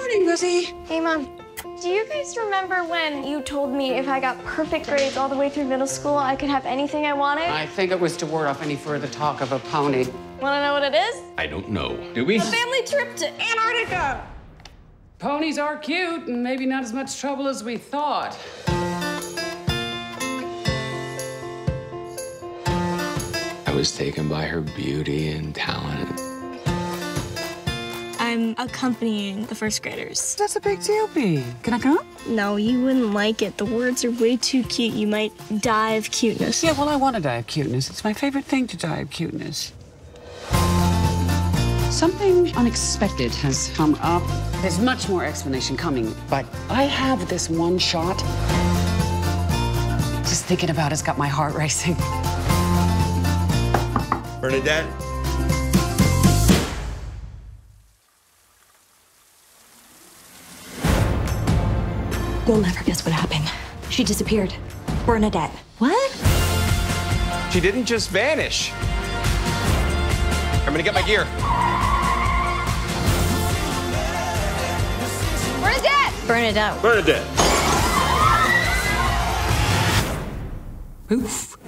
morning, Lizzie. Hey, Mom. Do you guys remember when you told me if I got perfect grades all the way through middle school, I could have anything I wanted? I think it was to ward off any further talk of a pony. Want to know what it is? I don't know. Do we? A family trip to Antarctica. Ponies are cute and maybe not as much trouble as we thought. I was taken by her beauty and talent. I'm accompanying the first graders. That's a big deal, B. Can I come? No, you wouldn't like it. The words are way too cute. You might die of cuteness. Yeah, well, I want to die of cuteness. It's my favorite thing to die of cuteness. Something unexpected has come up. There's much more explanation coming, but I have this one shot. Just thinking about it's got my heart racing. Bernadette? You'll never guess what happened. She disappeared. Bernadette. What? She didn't just vanish. I'm gonna get my gear. Bernadette. Bernadette. Oof.